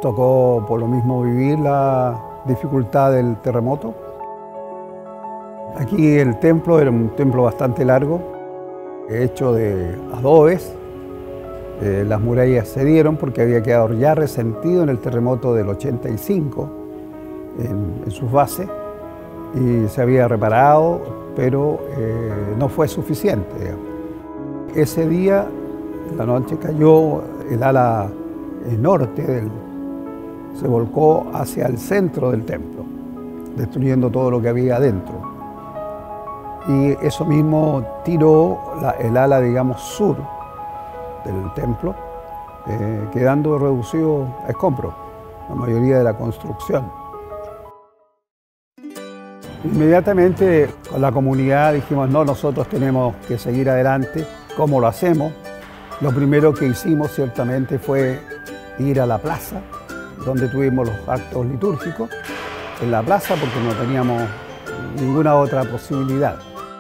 tocó por lo mismo vivir la dificultad del terremoto. Aquí el templo era un templo bastante largo, hecho de adobes. Las murallas cedieron porque había quedado ya resentido en el terremoto del 85 en sus bases y se había reparado, pero no fue suficiente, digamos. Ese día, en la noche, cayó el ala norte, se volcó hacia el centro del templo, destruyendo todo lo que había adentro. Y eso mismo tiró el ala, digamos, sur del templo, quedando reducido a escombros, la mayoría de la construcción. Inmediatamente con la comunidad dijimos, no, nosotros tenemos que seguir adelante. ¿Cómo lo hacemos? Lo primero que hicimos ciertamente fue ir a la plaza, donde tuvimos los actos litúrgicos, en la plaza porque no teníamos ninguna otra posibilidad.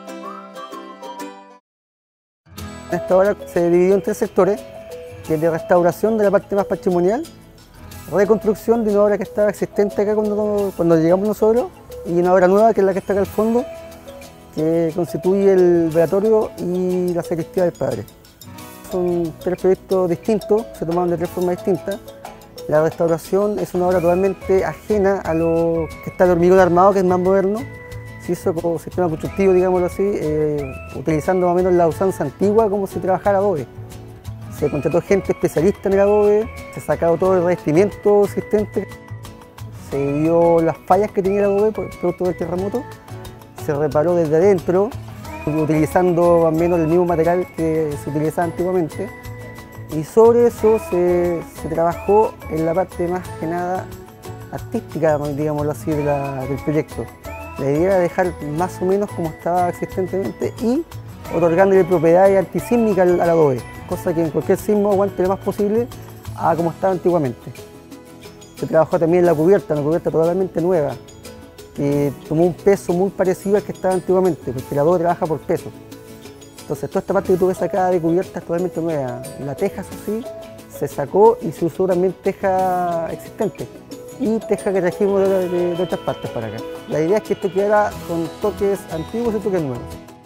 Esta obra se dividió en tres sectores, que es de restauración de la parte más patrimonial, reconstrucción de una obra que estaba existente acá cuando llegamos nosotros, y una obra nueva que es la que está acá al fondo, que constituye el velatorio y la sacristía del padre. Son tres proyectos distintos, se tomaron de tres formas distintas. La restauración es una obra totalmente ajena a lo que está el hormigón armado, que es más moderno. Se hizo como sistema constructivo, digámoslo así, utilizando más o menos la usanza antigua como si trabajara adobe. Se contrató gente especialista en el adobe, se sacó todo el revestimiento existente, se vio las fallas que tenía el adobe producto del terremoto, se reparó desde adentro, utilizando más o menos el mismo material que se utilizaba antiguamente, y sobre eso se trabajó en la parte más que nada artística, digámoslo así, del proyecto. La idea era dejar más o menos como estaba existentemente y otorgándole propiedades antisísmicas al adobe, cosa que en cualquier sismo aguante lo más posible a como estaba antiguamente. Se trabajó también la cubierta, una cubierta totalmente nueva, que tomó un peso muy parecido al que estaba antiguamente, porque el adobe trabaja por peso. Entonces toda esta parte que tú ves acá de cubierta es totalmente nueva. La teja, eso sí, se sacó y se usó también teja existente y teja que trajimos de otras partes para acá. La idea es que esto quedara con toques antiguos y toques nuevos.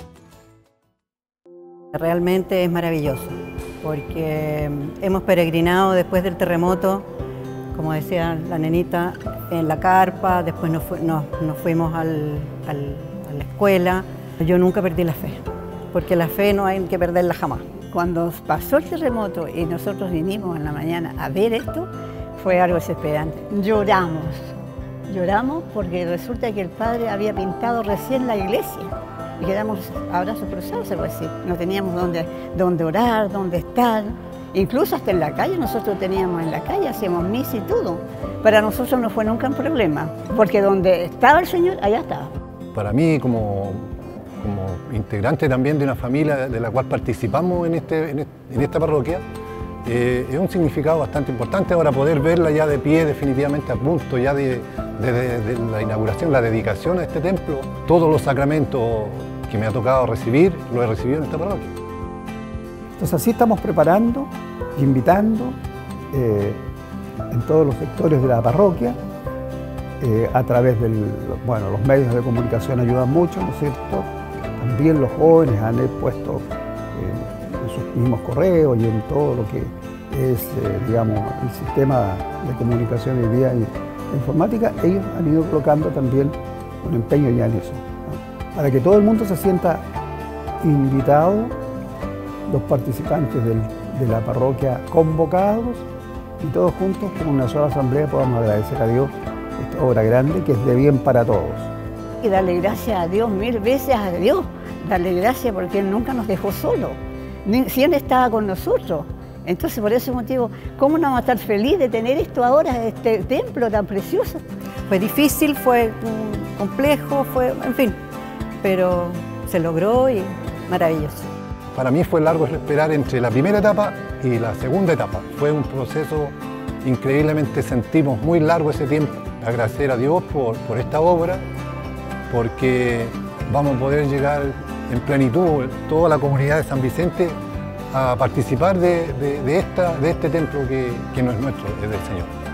Realmente es maravilloso, porque hemos peregrinado después del terremoto, como decía la nenita, en la carpa, después nos fuimos a la escuela. Yo nunca perdí la fe, porque la fe no hay que perderla jamás. Cuando pasó el terremoto y nosotros vinimos en la mañana a ver esto, fue algo desesperante. Lloramos porque resulta que el padre había pintado recién la iglesia y quedamos a brazos cruzados, se puede decir. No teníamos dónde orar, dónde estar. Incluso hasta en la calle, nosotros teníamos en la calle, hacíamos misa y todo. Para nosotros no fue nunca un problema, porque donde estaba el Señor, allá estaba. Para mí, como integrante también de una familia de la cual participamos en esta parroquia, es un significado bastante importante ahora poder verla ya de pie, definitivamente a punto, ya de la inauguración, la dedicación a este templo. Todos los sacramentos que me ha tocado recibir, los he recibido en esta parroquia. Entonces así estamos preparando, invitando en todos los sectores de la parroquia, a través de los medios de comunicación ayudan mucho, ¿no es cierto? También los jóvenes han puesto en sus mismos correos y en todo lo que es, digamos, el sistema de comunicación hoy día en informática, ellos han ido colocando también un empeño ya en eso, ¿no? Para que todo el mundo se sienta invitado, los participantes de la parroquia convocados y todos juntos como una sola asamblea podamos agradecer a Dios esta obra grande que es de bien para todos. Y darle gracias a Dios, mil veces a Dios, darle gracias porque Él nunca nos dejó solos, siempre estaba con nosotros. Entonces por ese motivo, ¿cómo no vamos a estar felices de tener esto ahora, este templo tan precioso? Fue difícil, fue complejo, en fin, pero se logró y maravilloso. Para mí fue largo esperar entre la primera etapa y la segunda etapa. Fue un proceso increíblemente, sentimos muy largo ese tiempo. Agradecer a Dios por esta obra, porque vamos a poder llegar en plenitud, toda la comunidad de San Vicente, a participar de este templo que no es nuestro, es del Señor.